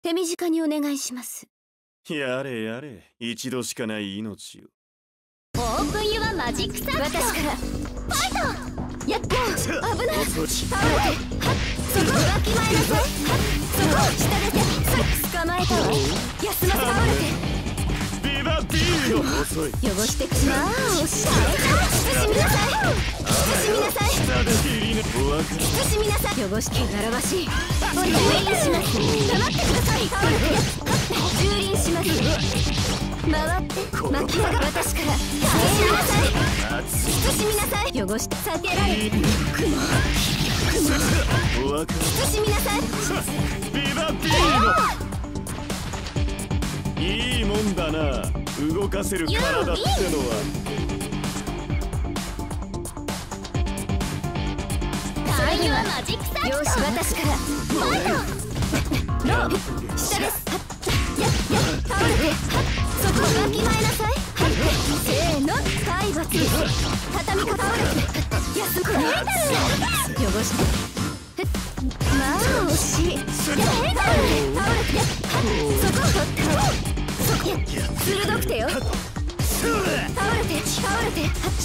手短にお願いします。 やれやれ、一度しかない命を。 オープンユアマジックサークル。私からファイト。やっと危ない。倒れて、はっ、そこわきまえなさい。はっ、そこ下出て、捕まえたわ。休ませ倒れて。 ビバビーノ遅い。 汚してくしまーおしゃれ。慎みなさい。慎みなさい。慎みなさい。汚して柄わしい。蹂躙します。黙ってください。倒れて、蹂躙します。回って巻き上が私から慎みなさい。慎みなさい。汚して避けられる。慎みなさい。 ビバビーノいいもんだな、動かせる体ってのは。 タイムはマジックサークル。よし、私からファイト。ロー下です。やっ倒れて、そこわきまえなさい。せーの、体罰。畳み方倒れて、休むメタル。汚してまあ惜しい。倒れて、そこ取った。鋭くてよ。倒れて、倒れて、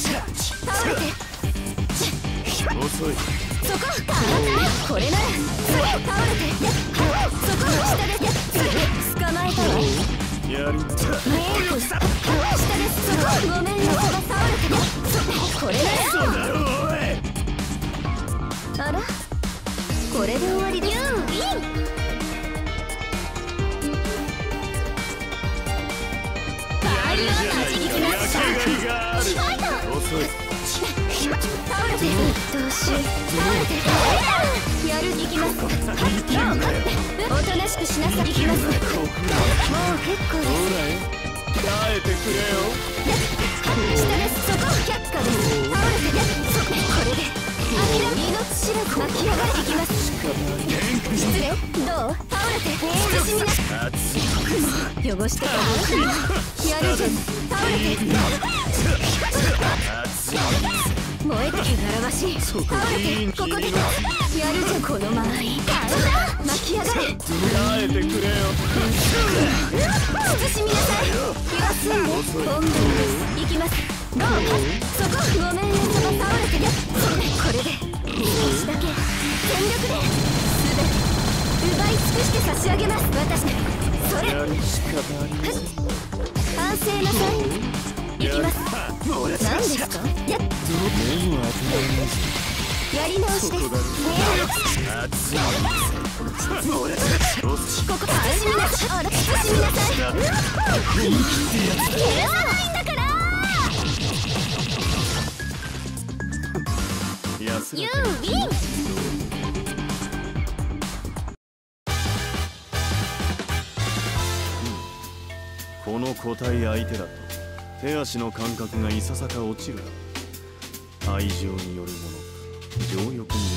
遅い。 そここれなら倒れて、そこ下で捕まえたわ。 やるんだ。 下です。そこごめんなさい。倒れて、これなら。あら、これで終わりです。倒れて、どうしよう。倒れて、やる、行きます。おとなしくしなさい。行きます。もう結構です。 耐えてくれよ。 下です。そこ却下です。倒れて、これで命知らず巻き上がれ。行きます。失礼。どう？倒れて、慎みな。汚してやるじゃん。倒れて、燃えて柄わしい。倒れて、ここでやるじゃん。このままいい。巻き上がれ。 耐えてくれよ。 慎みなさい。言わすんで本番です。行きます。どう？そこごめんね。そこ倒れて、これで少しだけ全力で全て奪い尽くして差し上げます。私それ反省なさい。行きます。何ですか？やり直しです。ここ慎みなさい。慎みなさい。許さないんだから。ユーウィン。 この個体相手だと手足の感覚がいささか落ちるだろう。愛情によるものか、情欲によるものか。